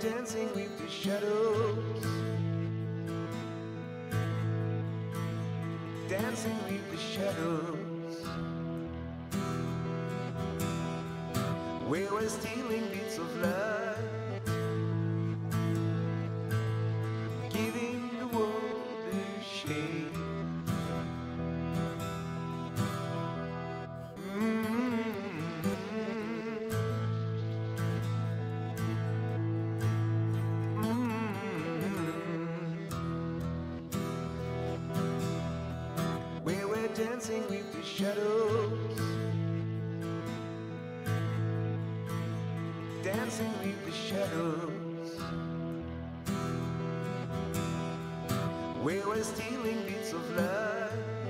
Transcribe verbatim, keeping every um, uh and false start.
dancing with the shadows, dancing with the shadows. We were stealing bits of light, giving the world a shade. Dancing with the shadows, dancing with the shadows. We were stealing bits of light,